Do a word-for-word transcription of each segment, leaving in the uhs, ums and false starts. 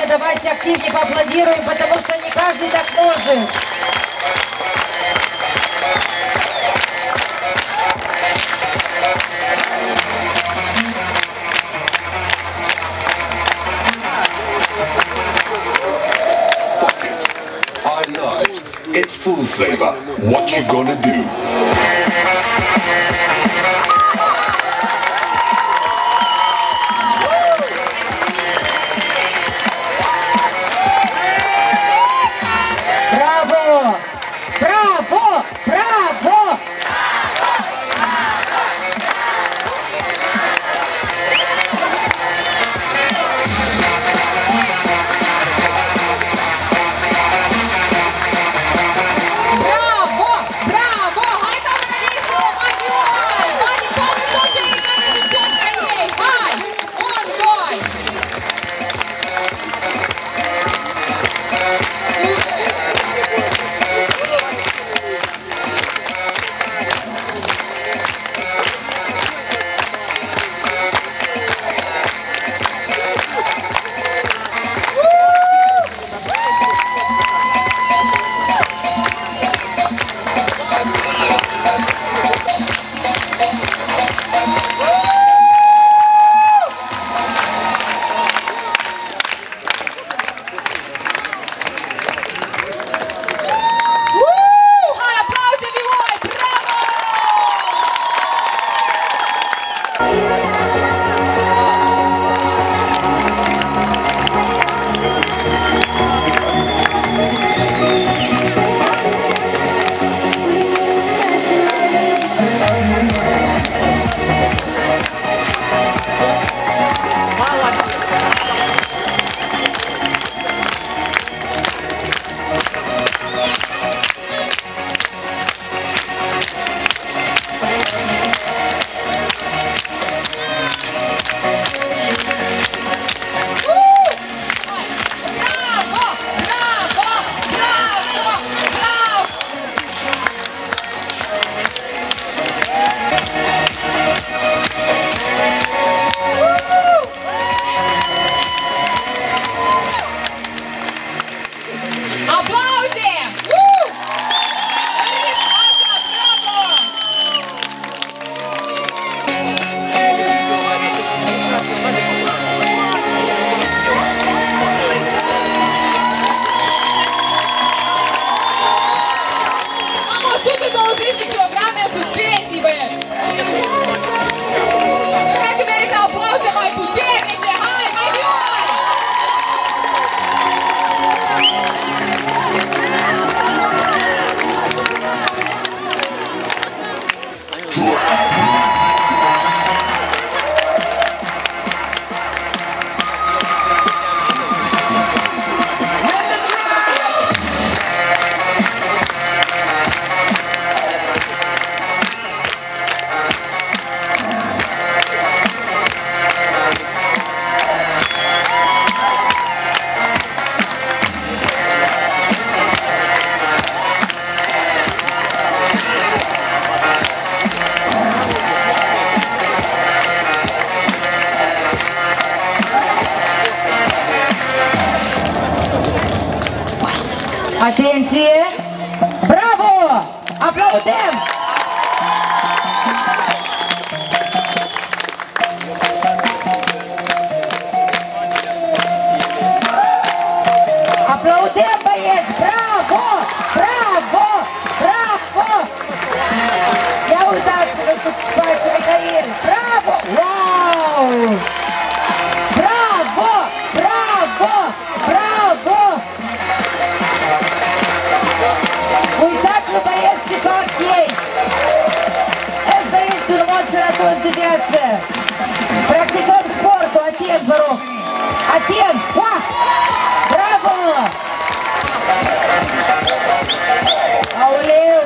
давайте активнее поаплодируем, потому что не каждый так может. I lied. It's full flavor. What you gonna do? Браво! Браво! Браво! Atenție! Bravo! Aplaudăm! Aplaudăm, băieți! Bravo! Bravo! Bravo! Ia uitați-vă cu ce face Mihail! Bravo! Wow! Bravo! Bravo! Bravo! Uitați-vă, băieți, ce fac ei! Ăsta este un mod sănătos de viață! Practicăm sportul, atent, vă rog! Atent! Ua! Bravo! Aoleu!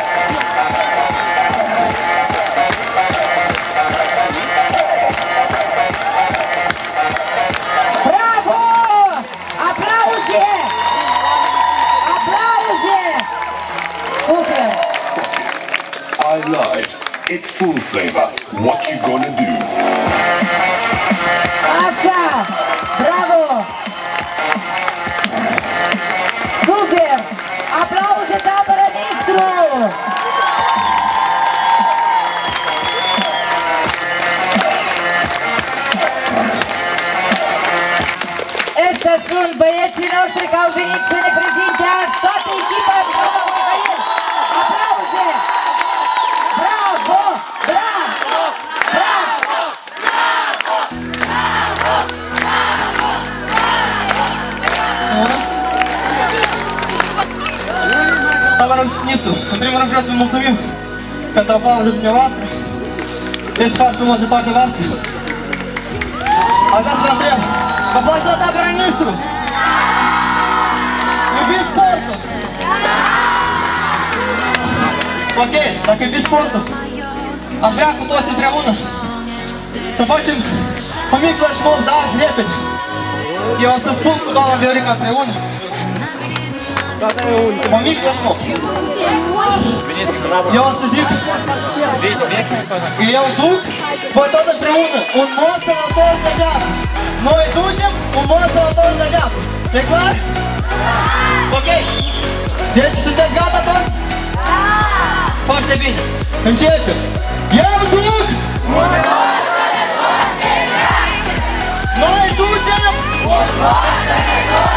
Bravo! Aplauze! Aplauze! I lied. It's full flavor. What you gonna do? Așa! Bravo! primarul Nistru. În primul rând vreau să vă mulțumim pentru aplauzul dumneavoastră. Este foarte frumos de partea voastră. Aș vrea să vă întreb, vă place la tabăra Nistru? Iubiți sportul? Ok, dacă iubiți sportul, aș vrea cu toți împreună să facem un mic flash mob, da, repede. Eu o să spun cu doamna Viorica împreună. Un mic flash mob. Eu o să zic, eu duc, voi tot împreună, un mod sănătos de viață. Noi ducem un mod sănătos de viață. E clar? Ok. Deci sunteți gata toți? Da! Foarte bine. Începem. Eu duc un mod sănătos de viață. Noi ducem un mod sănătos